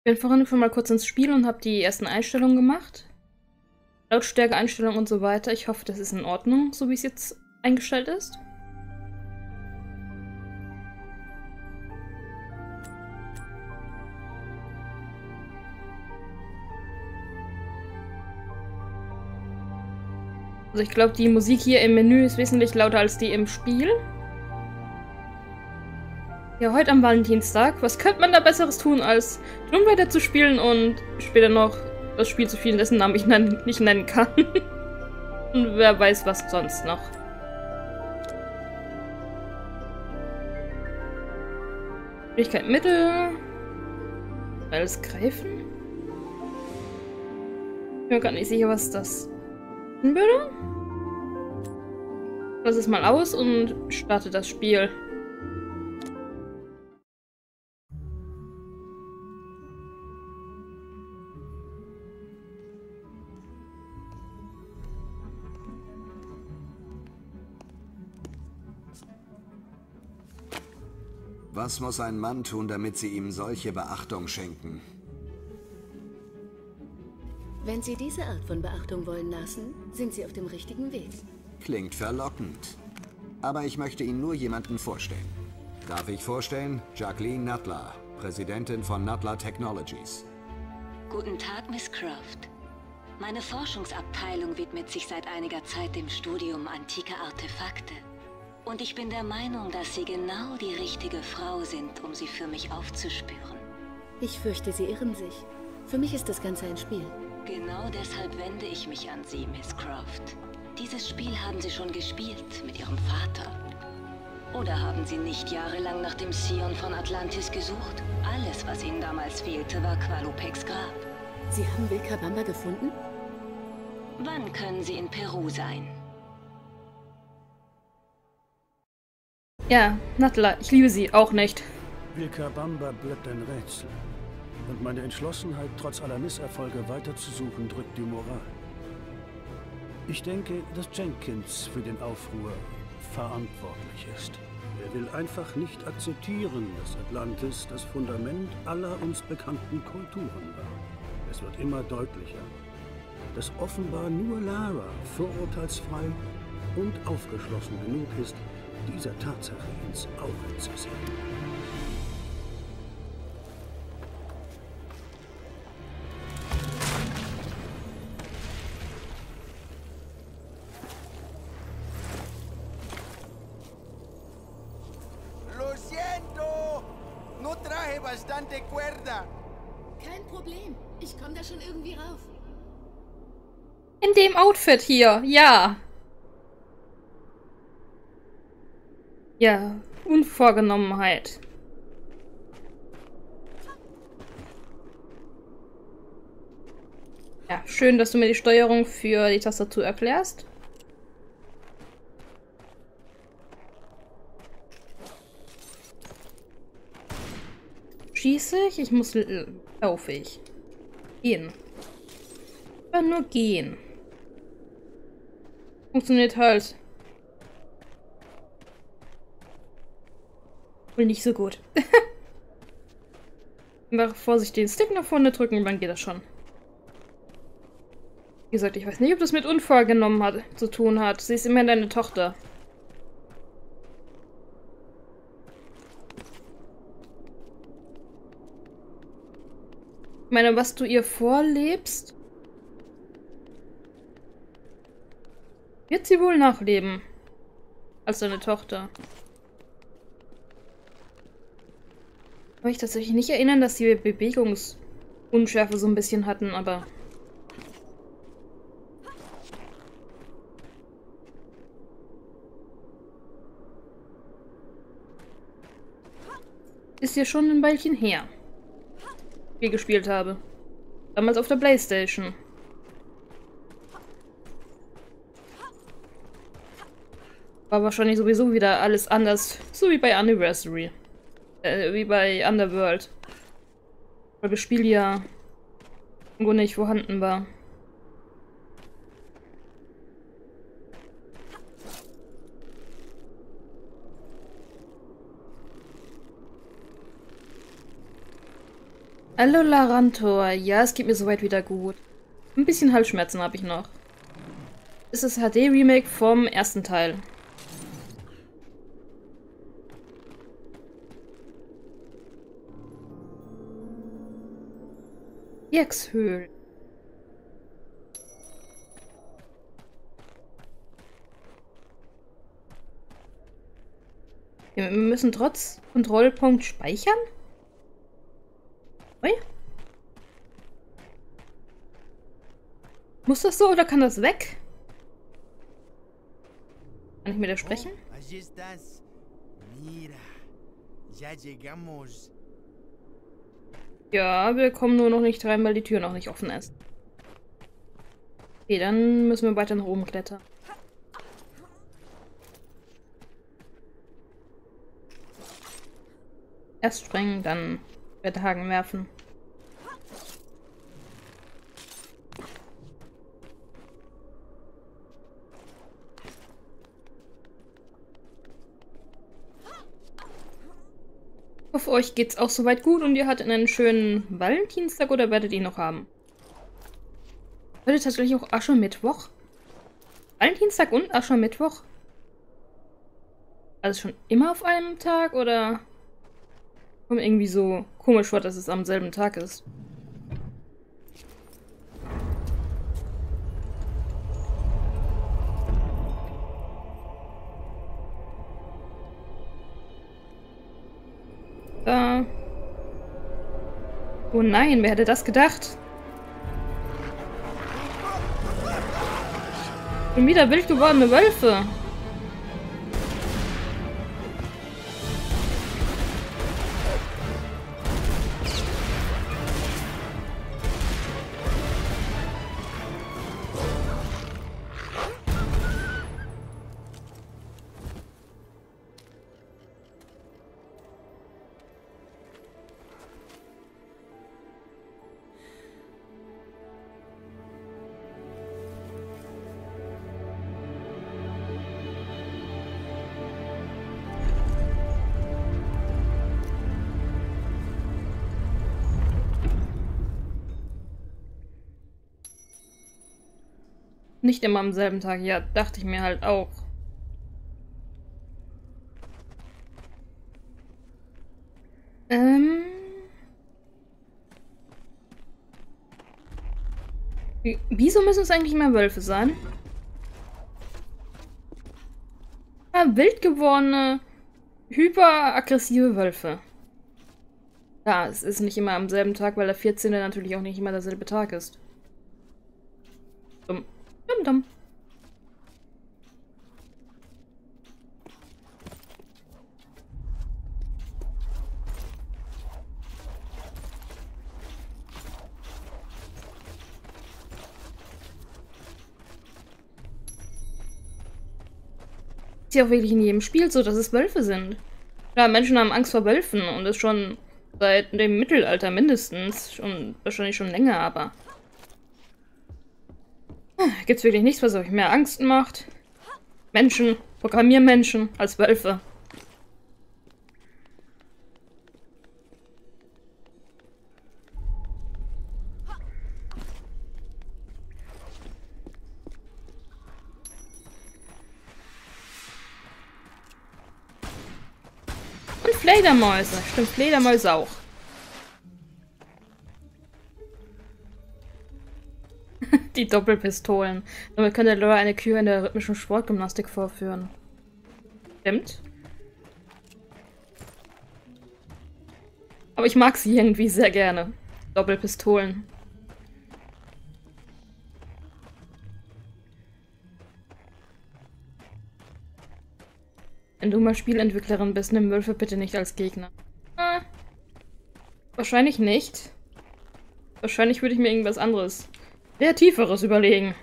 Ich bin vorhin schon mal kurz ins Spiel und habe die ersten Einstellungen gemacht. Lautstärke-Einstellungen und so weiter. Ich hoffe, das ist in Ordnung, so wie es jetzt eingestellt ist. Also ich glaube, die Musik hier im Menü ist wesentlich lauter als die im Spiel. Ja, heute am Valentinstag. Was könnte man da Besseres tun, als Tomb Raider zu spielen und später noch das Spiel zu spielen, dessen Namen ich nicht nennen kann. Und wer weiß, was sonst noch. Schwierigkeit Mittel. Alles greifen. Ich bin mir gar nicht sicher, was das tun würde. Lass es mal aus und starte das Spiel. Was muss ein Mann tun, damit Sie ihm solche Beachtung schenken? Wenn Sie diese Art von Beachtung wollen lassen, sind Sie auf dem richtigen Weg. Klingt verlockend. Aber ich möchte Ihnen nur jemanden vorstellen. Darf ich vorstellen? Jacqueline Nuttler, Präsidentin von Nuttler Technologies. Guten Tag, Miss Croft. Meine Forschungsabteilung widmet sich seit einiger Zeit dem Studium antiker Artefakte. Und ich bin der Meinung, dass Sie genau die richtige Frau sind, um sie für mich aufzuspüren. Ich fürchte, Sie irren sich. Für mich ist das Ganze ein Spiel. Genau deshalb wende ich mich an Sie, Miss Croft. Dieses Spiel haben Sie schon gespielt mit Ihrem Vater. Oder haben Sie nicht jahrelang nach dem Scion von Atlantis gesucht? Alles, was Ihnen damals fehlte, war Qualupeks Grab. Sie haben Vilcabamba gefunden? Wann können Sie in Peru sein? Ja, Nuttler, ich liebe sie auch nicht. Vilcabamba bleibt ein Rätsel. Und meine Entschlossenheit, trotz aller Misserfolge weiterzusuchen, drückt die Moral. Ich denke, dass Jenkins für den Aufruhr verantwortlich ist. Er will einfach nicht akzeptieren, dass Atlantis das Fundament aller uns bekannten Kulturen war. Es wird immer deutlicher, dass offenbar nur Lara vorurteilsfrei und aufgeschlossen genug ist, dieser Tatsache ins Auge zu sehen. Lo siento, no traje bastante cuerda. Kein Problem. Ich komme da schon irgendwie rauf. In dem Outfit hier, ja. Ja, Unvorgenommenheit. Ja, schön, dass du mir die Steuerung für die Tastatur erklärst. Schieße ich? Ich muss laufe ich. Gehen. Aber nur gehen. Funktioniert halt. Wohl nicht so gut. Einfach vorsichtig den Stick nach vorne drücken und dann geht das schon. Wie gesagt, ich weiß nicht, ob das mit Unvorgenommen zu tun hat. Sie ist immerhin deine Tochter. Ich meine, was du ihr vorlebst, wird sie wohl nachleben. Als deine Tochter. Kann mich tatsächlich nicht erinnern, dass sie Bewegungsunschärfe so ein bisschen hatten, aber... Ist ja schon ein Weilchen her. Wie ich gespielt habe. Damals auf der PlayStation. War wahrscheinlich sowieso wieder alles anders. So wie bei Anniversary. Wie bei Underworld. Weil das Spiel ja irgendwo nicht vorhanden war. Hallo Larantor. Ja, es geht mir soweit wieder gut. Ein bisschen Halsschmerzen habe ich noch. Es ist das HD-Remake vom ersten Teil. Jexhöhl. Wir müssen trotz Kontrollpunkt speichern? Ui. Muss das so oder kann das weg? Kann ich mit der sprechen? Allí estás. Mira, ya llegamos. Ja, wir kommen nur noch nicht rein, weil die Tür noch nicht offen ist. Okay, dann müssen wir weiter nach oben klettern. Erst springen, dann Wetthaken werfen. Ich hoffe, euch geht's auch soweit gut und ihr hattet einen schönen Valentinstag oder werdet ihr noch haben? Heute tatsächlich auch Aschermittwoch? Valentinstag und Aschermittwoch? Also schon immer auf einem Tag oder kommt mir irgendwie so komisch vor, dass es am selben Tag ist? Oh nein, wer hätte das gedacht? Schon wieder wild gewordene Wölfe. Nicht immer am selben Tag, ja, dachte ich mir halt auch. Wieso müssen es eigentlich immer Wölfe sein? Ja, wild gewordene, hyperaggressive Wölfe. Ja, es ist nicht immer am selben Tag, weil der 14. natürlich auch nicht immer derselbe Tag ist. Dumm. Dumm, dumm. Ist ja auch wirklich in jedem Spiel so, dass es Wölfe sind. Ja, Menschen haben Angst vor Wölfen und das schon seit dem Mittelalter mindestens. Und wahrscheinlich schon länger, aber gibt's wirklich nichts, was euch mehr Angst macht? Menschen, Programmiermenschen als Wölfe. Und Fledermäuse. Stimmt, Fledermäuse auch. Die Doppelpistolen. Damit könnte Laura eine Kür in der rhythmischen Sportgymnastik vorführen. Stimmt. Aber ich mag sie irgendwie sehr gerne. Doppelpistolen. Wenn du mal Spielentwicklerin bist, nimm Wölfe bitte nicht als Gegner. Wahrscheinlich nicht. Wahrscheinlich würde ich mir irgendwas anderes, sehr Tieferes überlegen.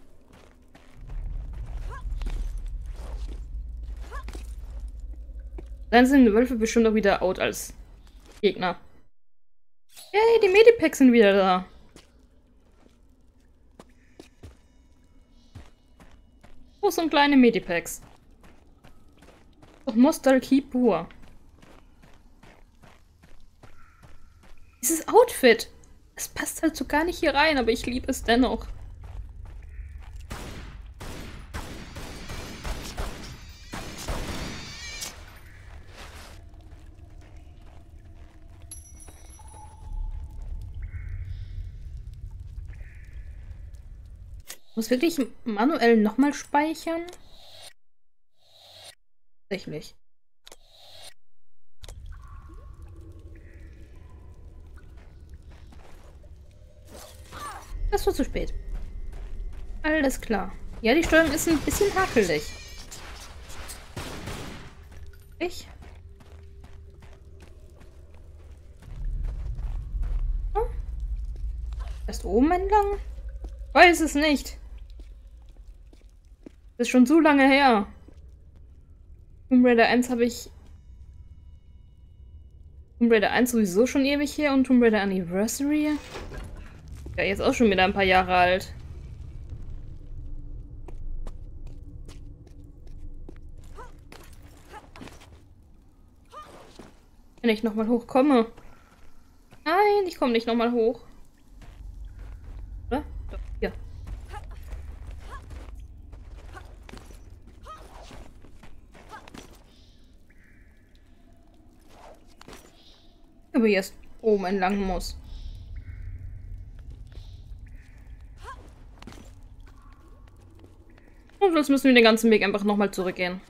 Dann sind die Wölfe bestimmt auch wieder out als Gegner. Yay, die Medipacks sind wieder da. Große und kleine Medipacks. Doch Nostalgie pur. dieses Outfit. Es passt halt so gar nicht hier rein, aber ich liebe es dennoch. Muss wirklich manuell nochmal speichern? Tatsächlich. Das war zu spät. Alles klar. Ja, die Steuerung ist ein bisschen hakelig. Ich? Hm? Erst oben entlang? Weiß es nicht. Das ist schon so lange her. Tomb Raider 1 habe ich... Tomb Raider 1 sowieso schon ewig her und Tomb Raider Anniversary... Ja, jetzt auch schon wieder ein paar Jahre alt. Wenn ich nochmal hochkomme. Nein, ich komme nicht nochmal hoch. Oder? Doch, hier. Aber jetzt oben entlang muss. Und sonst müssen wir den ganzen Weg einfach nochmal zurückgehen.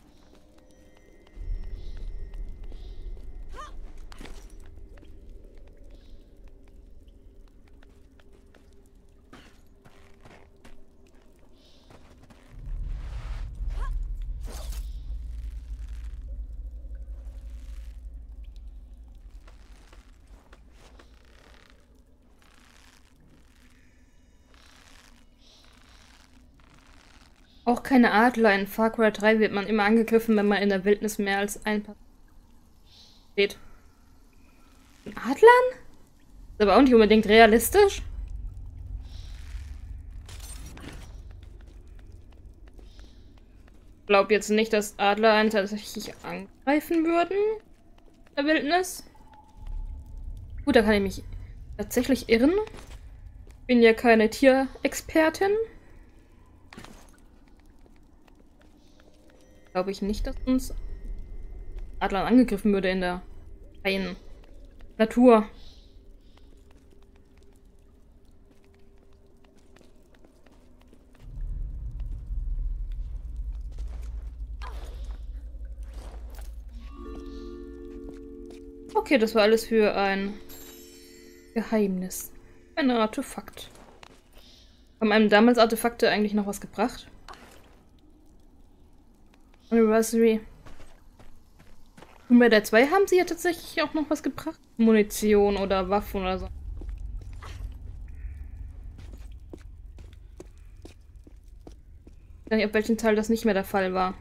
Auch keine Adler. In Far Cry 3 wird man immer angegriffen, wenn man in der Wildnis mehr als ein paar steht. Ein Adlern? Ist aber auch nicht unbedingt realistisch. Ich glaube jetzt nicht, dass Adler einen tatsächlich angreifen würden. In der Wildnis. Gut, da kann ich mich tatsächlich irren. Bin ja keine Tierexpertin. Glaube ich nicht, dass uns Adlern angegriffen würde in der freien Natur. Okay, das war alles für ein Geheimnis. Ein Artefakt. Haben einem damals Artefakte eigentlich noch was gebracht? Anniversary. Und bei der 2 haben sie ja tatsächlich auch noch was gebracht. Munition oder Waffen oder so. Ich weiß nicht, auf welchem Teil das nicht mehr der Fall war.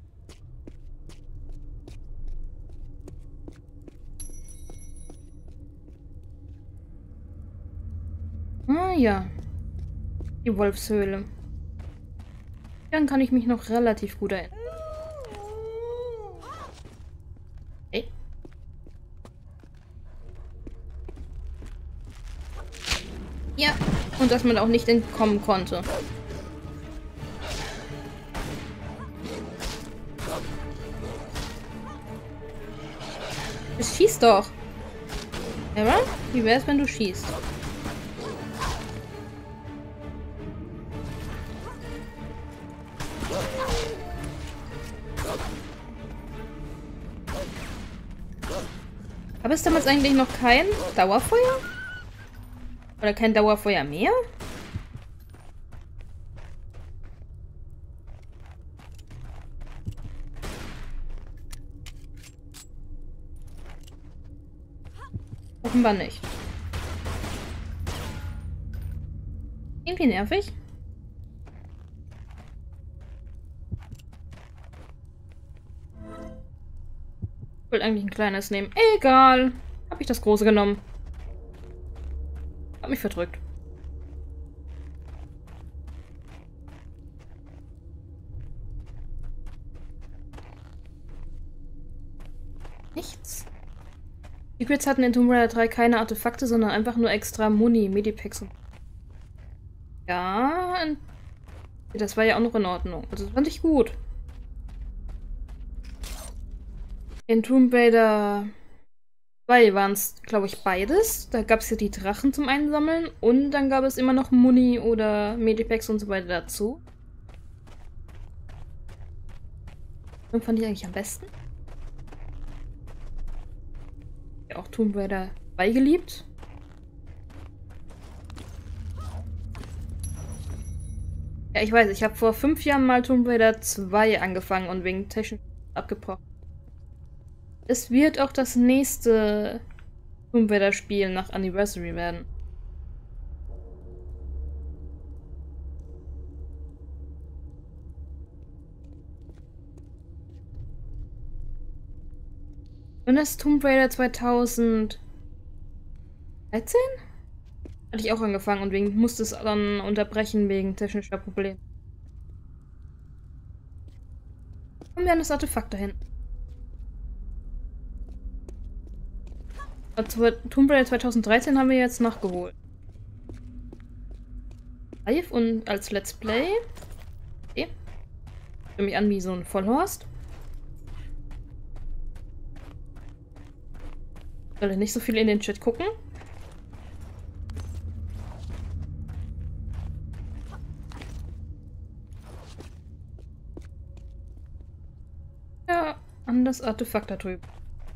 Ah ja. Die Wolfshöhle. Dann kann ich mich noch relativ gut erinnern. Hey. Ja, und dass man auch nicht entkommen konnte. Es schießt doch. Era? Wie wär's, wenn du schießt? Aber ist damals eigentlich noch kein Dauerfeuer? Oder kein Dauerfeuer mehr? Offenbar nicht. Irgendwie nervig. Ich wollte eigentlich ein kleines nehmen. Egal. Habe ich das große genommen. Hab mich verdrückt. Nichts. Secrets hatten in Tomb Raider 3 keine Artefakte, sondern einfach nur extra Muni, Medipacks. Ja, das war ja auch noch in Ordnung. Also das fand ich gut. In Tomb Raider 2 waren es, glaube ich, beides. Da gab es ja die Drachen zum Einsammeln und dann gab es immer noch Muni oder Medipacks und so weiter dazu. Und fand ich eigentlich am besten. Ja, auch Tomb Raider 2 geliebt. Ja, ich weiß, ich habe vor 5 Jahren mal Tomb Raider 2 angefangen und wegen Technik abgebrochen. Es wird auch das nächste Tomb Raider Spiel nach Anniversary werden. Und das Tomb Raider 2013? Hatte ich auch angefangen und musste es dann unterbrechen wegen technischer Probleme. Kommen wir an das Artefakt dahin. Also, Tomb Raider 2013 haben wir jetzt nachgeholt. Live und als Let's Play. Okay. Ich fühle mich an wie so ein Vollhorst. Sollte nicht so viel in den Chat gucken. Ja, an das Artefakt da drüben.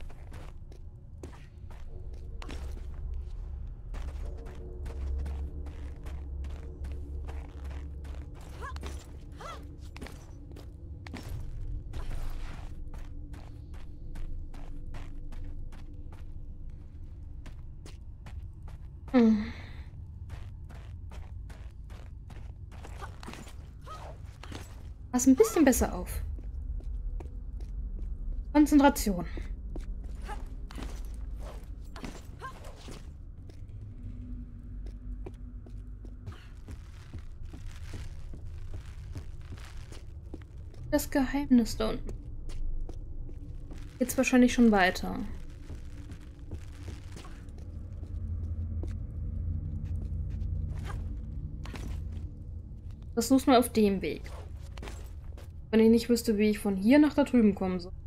Pass ein bisschen besser auf. Konzentration. Das Geheimnis da unten. Geht's wahrscheinlich schon weiter. Das muss man auf dem Weg. Wenn ich nicht wüsste, wie ich von hier nach da drüben kommen soll.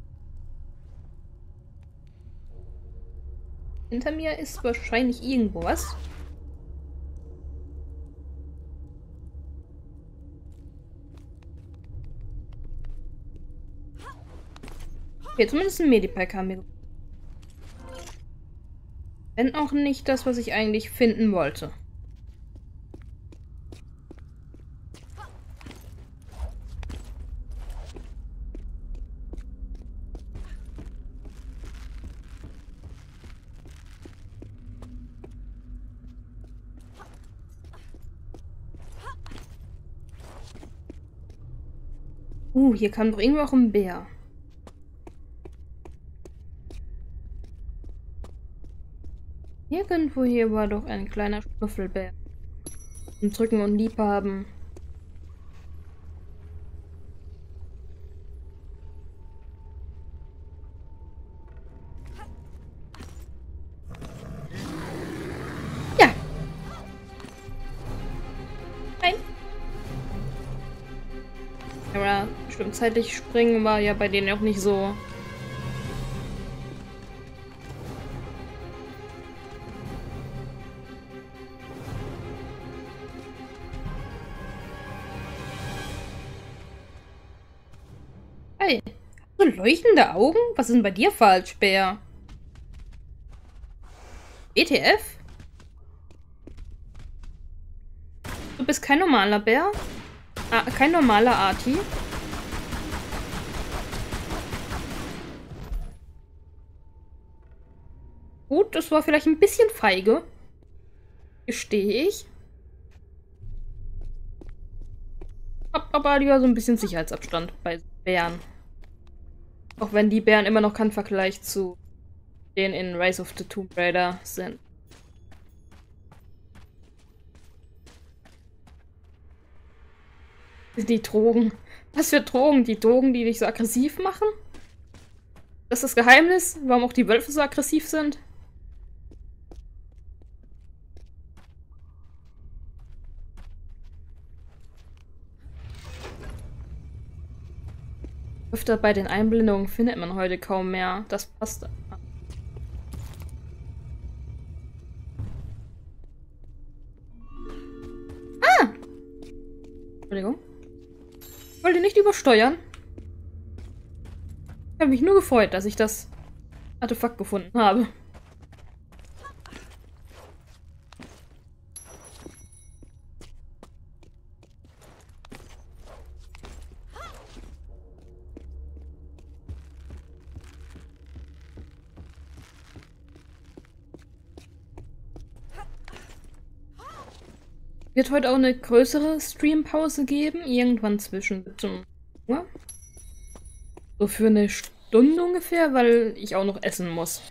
Hinter mir ist wahrscheinlich irgendwo was. Okay, zumindest ein Medipack haben wir. Wenn auch nicht das, was ich eigentlich finden wollte. Hier kam doch irgendwo auch ein Bär. Irgendwo hier war doch ein kleiner Schnuffelbär. Zum Drücken und Liebhaben. Ja. Nein. Aber bestimmt zeitlich springen war ja bei denen auch nicht so. Hey, hast du leuchtende Augen? Was ist denn bei dir falsch, Bär? ETF? Du bist kein normaler Bär? Ah, kein normaler Arti? Gut, das war vielleicht ein bisschen feige. Gestehe ich. Hab aber lieber so ein bisschen Sicherheitsabstand bei Bären. Auch wenn die Bären immer noch kein Vergleich zu denen in Rise of the Tomb Raider sind. Die Drogen. Was für Drogen? Die Drogen, die dich so aggressiv machen? Das ist das Geheimnis, warum auch die Wölfe so aggressiv sind? Öfter bei den Einblendungen findet man heute kaum mehr. Das passt. Ah! Entschuldigung. Ich wollte nicht übersteuern. Ich habe mich nur gefreut, dass ich das Artefakt gefunden habe. Wird heute auch eine größere Streampause geben, irgendwann zwischen 17 Uhr. So für eine Stunde ungefähr, weil ich auch noch essen muss.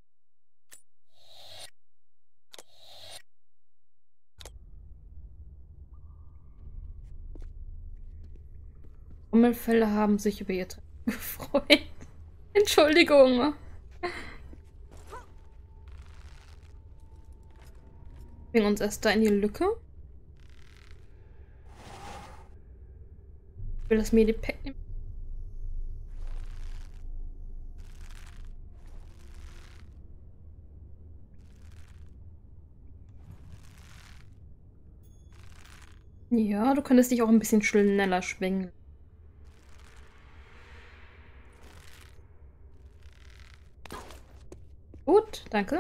Trommelfälle haben sich über ihr Treffen gefreut. Entschuldigung. Wir bringen uns erst da in die Lücke. Ich will das Medipack nehmen. Ja, du könntest dich auch ein bisschen schneller schwingen. Gut, danke.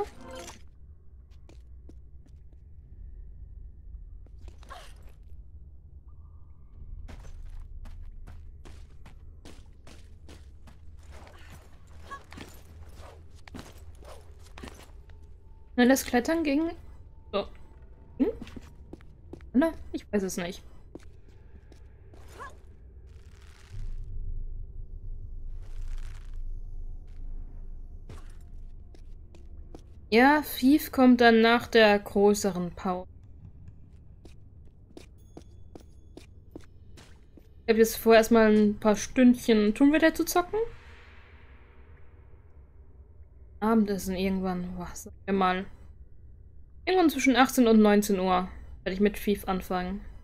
Schnelles Klettern ging. So. Hm? Oder? Ich weiß es nicht. Ja, Thief kommt dann nach der größeren Pause. Ich habe jetzt vor, erstmal ein paar Stündchen Tomb Raider zu zocken. Abendessen irgendwann. Was? Mal. Irgendwann zwischen 18 und 19 Uhr werde ich mit Thief anfangen.